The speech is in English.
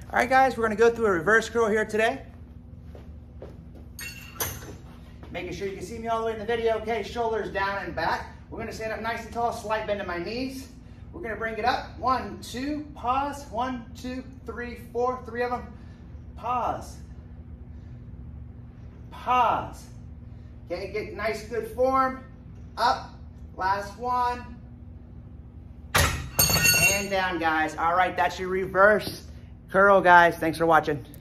All right, guys, we're gonna go through a reverse curl here today. Making sure you can see me all the way in the video. Okay, shoulders down and back. We're gonna stand up nice and tall, slight bend in my knees. We're gonna bring it up. 1, 2, pause. 1, 2, 3, 4, 3 of them. Pause. Pause. Okay, get nice, good form. Up, last one. And down, guys. All right, that's your reverse curl, guys. Thanks for watching.